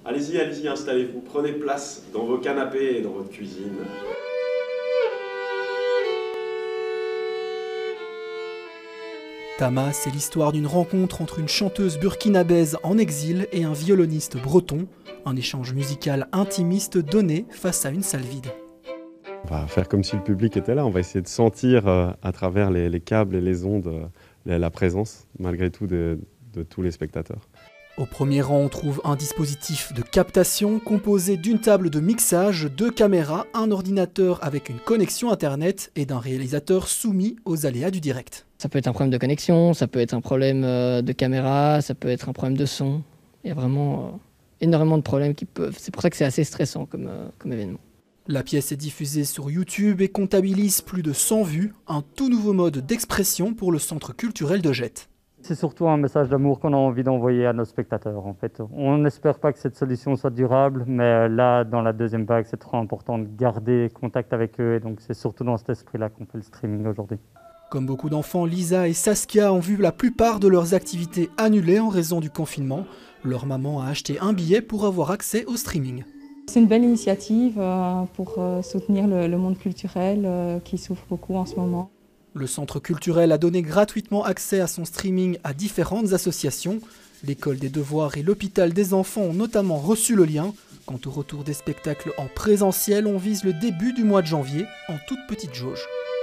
Allez-y, allez-y, installez-vous, prenez place dans vos canapés et dans votre cuisine. Tama, c'est l'histoire d'une rencontre entre une chanteuse burkinabèse en exil et un violoniste breton, un échange musical intimiste donné face à une salle vide. On va faire comme si le public était là, on va essayer de sentir à travers les câbles et les ondes la présence, malgré tout, de tous les spectateurs. Au premier rang, on trouve un dispositif de captation composé d'une table de mixage, 2 caméras, un ordinateur avec une connexion internet et d'un réalisateur soumis aux aléas du direct. Ça peut être un problème de connexion, ça peut être un problème de caméra, ça peut être un problème de son. Il y a vraiment énormément de problèmes qui peuvent... C'est pour ça que c'est assez stressant comme événement. La pièce est diffusée sur YouTube et comptabilise plus de 100 vues, un tout nouveau mode d'expression pour le Centre culturel de Jette. C'est surtout un message d'amour qu'on a envie d'envoyer à nos spectateurs. En fait. On n'espère pas que cette solution soit durable, mais là, dans la deuxième vague, c'est trop important de garder contact avec eux. Et donc, c'est surtout dans cet esprit-là qu'on fait le streaming aujourd'hui. Comme beaucoup d'enfants, Lisa et Saskia ont vu la plupart de leurs activités annulées en raison du confinement. Leur maman a acheté un billet pour avoir accès au streaming. C'est une belle initiative pour soutenir le monde culturel qui souffre beaucoup en ce moment. Le Centre culturel a donné gratuitement accès à son streaming à différentes associations. L'École des devoirs et l'Hôpital des enfants ont notamment reçu le lien. Quant au retour des spectacles en présentiel, on vise le début du mois de janvier en toute petite jauge.